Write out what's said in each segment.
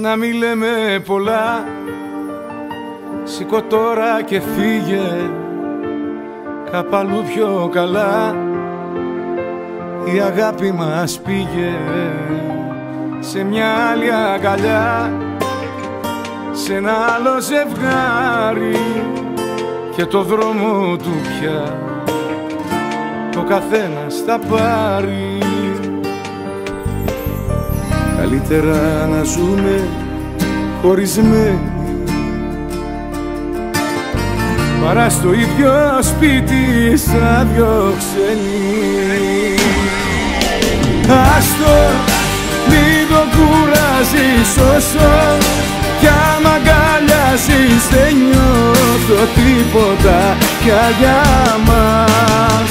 Να μη λέμε πολλά, σηκώ τώρα και φύγε κάπου αλλού πιο καλά. Η αγάπη μας πήγε σε μια άλλη αγκαλιά, σε ένα άλλο ζευγάρι και το δρόμο του πια ο καθένας θα πάρει. Καλύτερα να ζούμε χωρισμένοι παρά στο ίδιο σπίτι σαν δυο ξένοι. Άστο, μην το κουράζεις όσο κι άμα αγκαλιάζεις δεν νιώθω τίποτα πια για μας.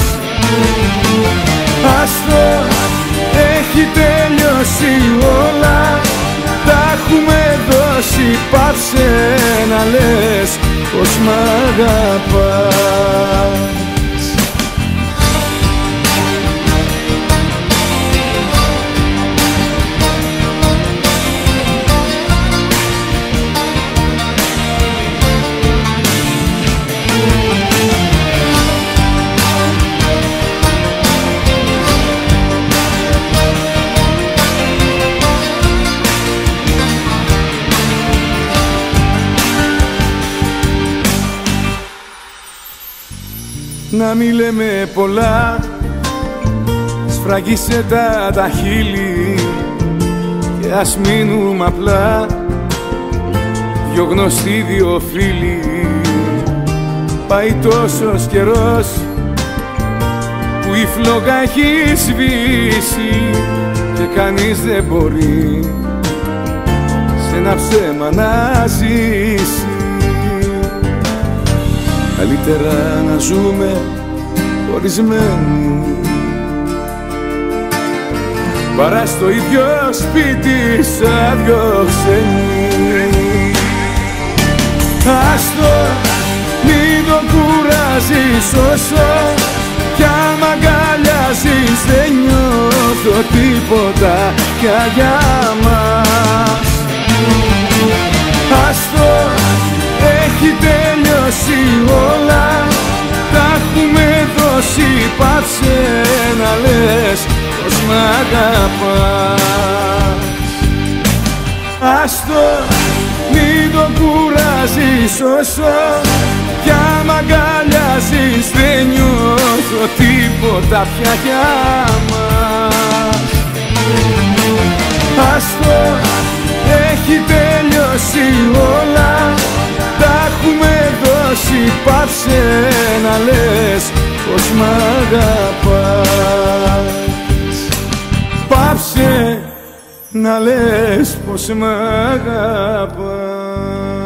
Άστο, έχει τελειώσει όλα, τα έχουμε δώσει, πάψε να λες πως μ' αγαπάς. Να μη λέμε πολλά, σφραγίσε τα χείλη και ας μείνουμε απλά δυο γνωστοί, δυο φίλοι. Πάει τόσος καιρός που η φλόγα έχει σβήσει και κανείς δεν μπορεί σε ένα ψέμα να ζήσει. Καλύτερα να ζούμε χωρισμένοι παρά στο ίδιο σπίτι σαν δυο ξένοι. Άστο, μην το κουράζεις όσο κι άμα αγκαλιάζεις δεν νιώθω τίποτα πια για μας. Άστο, έχει τελειώσει όλα, τα έχουμε δώσει, πάψε να λες πως μ' αγαπάς. Άστο, μην το κουράζεις όσο κι άμα αγκαλιάζεις δεν νιώθω τίποτα πια για μας. Άστο, έχει τελειώσει όλα, τα έχουμε δώσει, πάψε να λες πως μ' αγαπάς. Πάψε να λες πως μ' αγαπάς.